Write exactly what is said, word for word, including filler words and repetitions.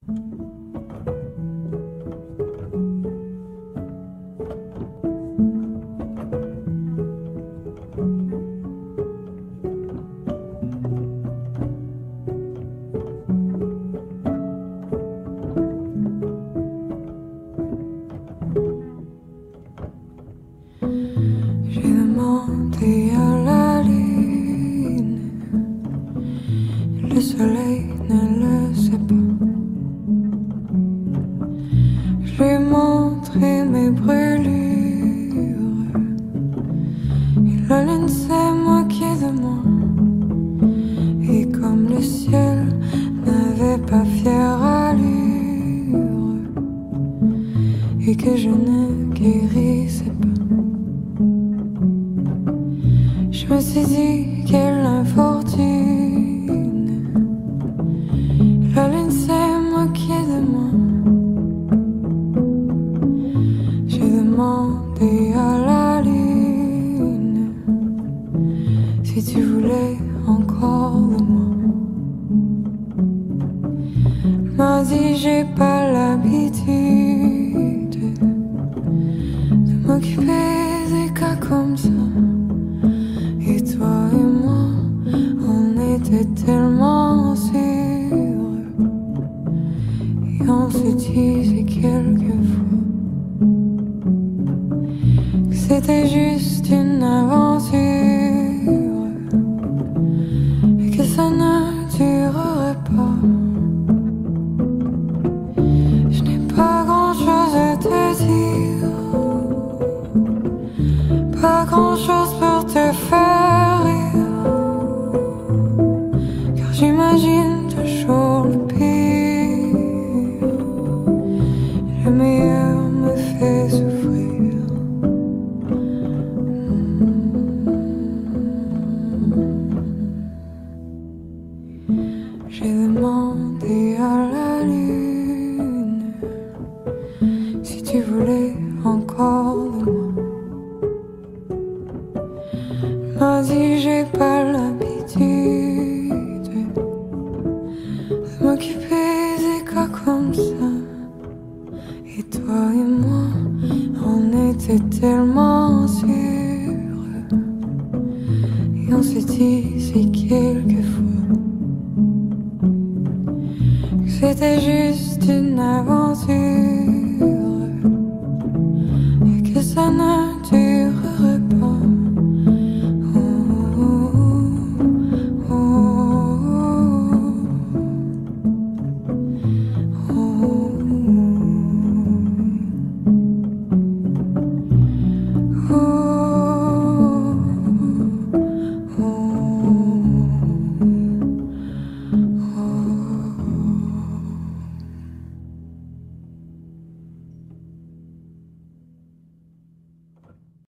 J'ai demandé à la lune, le soleil ne le sait pas. Je lui ai montré mes brûlures, et la lune s'est moquée de moi. Et comme le ciel n'avait pas fière allure, et que je ne guérissais pas, je me suis dit, quelle infortune, la lune s'est moquée de moi. J'ai demandé à la lune si tu voulais encore de moi. Elle m'a dit, j'ai pas l'habitude de m'occuper des cas comme ça. Et toi et moi, on était tellement sûrs, et on se disait quelquefois que c'était juste une aventure, et que ça ne durerait pas. Je n'ai pas grand chose à te dire, pas grand chose pour te faire rire, car j'imagine toujours le pire. Le meilleur me fait souffrir. J'ai demandé à la lune si tu voulais encore de moi. Elle m'a dit, j'ai pas l'habitude de m'occuper des cas comme ça. Et toi et moi, on était tellement sûrs, et on s'est dit si quelquefois que c'était juste une aventure, et que ça ne